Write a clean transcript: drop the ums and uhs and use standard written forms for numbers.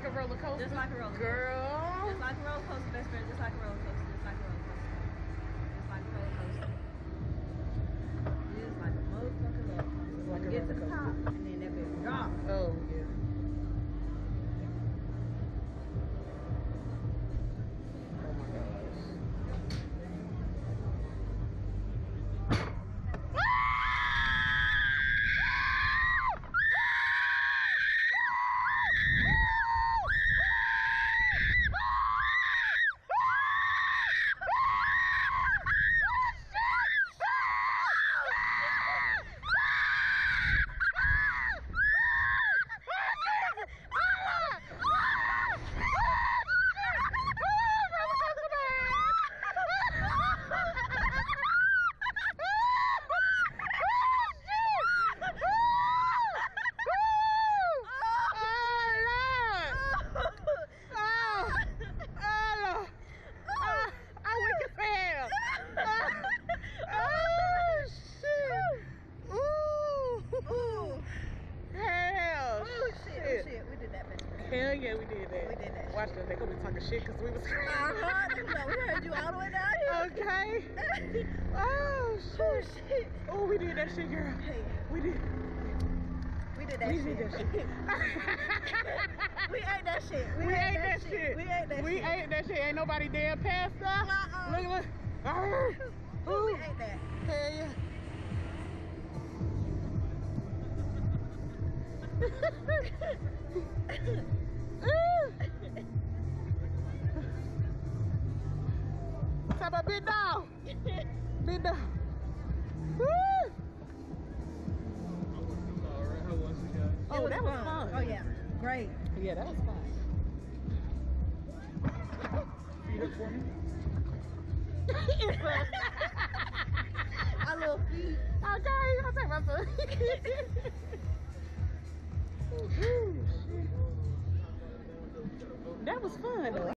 a roller coaster? Just like a roller coaster. Girl. Just like a roller coaster, best friend. Just like a roller coaster. Just like a roller coaster. Just like a roller coaster. Just like a motherfucking roller coaster. It's like a Get to roller the top, and then that bitch drop. Oh, yeah. Oh, my gosh. We did that, best friend. Hell yeah, we did that. We did that. Watch them. They gonna be talking shit because we was We heard you all the way down here. Okay. Oh shit. Oh, we did that shit, girl. Hey, We did. we did that We shit. did that shit. We ate that shit. We ate that shit. We ate that We shit. ate that shit. Ain't nobody damn passed us. Look. Ooh, we ate that. Hell yeah. What's up, big dog? Big dog. Woo! Oh, that was fun. Oh yeah, great. Yeah, that was fun. Feed up for me. Our little feet. Okay, you gonna take my food. That was fun though.